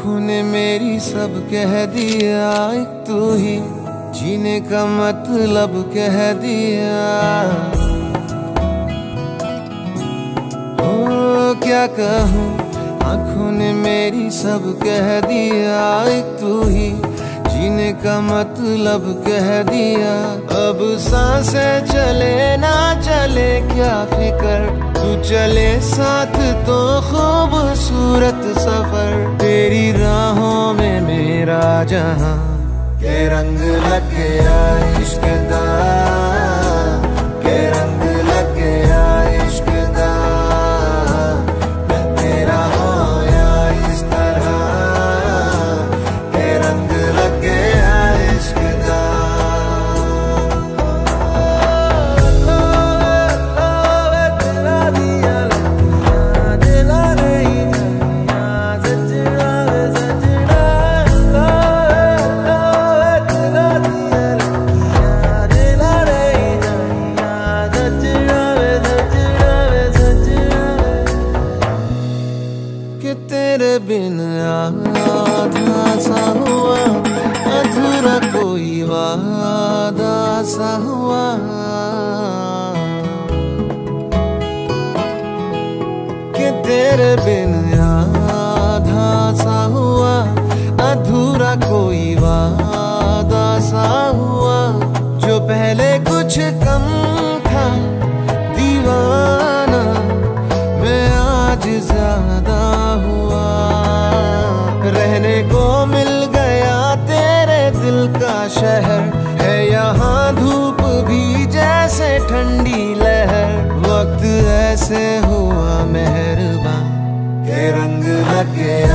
आँखों ने मेरी सब कह दिया, एक तू ही जीने का मतलब कह दिया। ओ क्या कहूँ, आँखों ने मेरी सब कह दिया, एक तू ही जीने का मतलब कह दिया। अब सांसें चले ना चले क्या फिकर, तू चले साथ तो खूबसूरत सफर। तेरी राहों में मेरा जहां के रंग लग गया इश्क दा, के रंग लग गया इश्क दा। मैं तेरा होया इस तरह, के रंग लग गया इश्क दा। कि तेरे बिन आधा सा हुआ, अधूरा कोई वादा सा हुआ। कि तेरे बिन आधा सा हुआ, अधूरा कोई वादा सा हुआ। जो पहले कुछ कम था दीवाना, मैं आज ज्यादा हुआ। रहने को मिल गया तेरे दिल का शहर, है यहाँ धूप भी जैसे ठंडी लहर। वक्त ऐसे हुआ मेहरबान, के रंग लग गया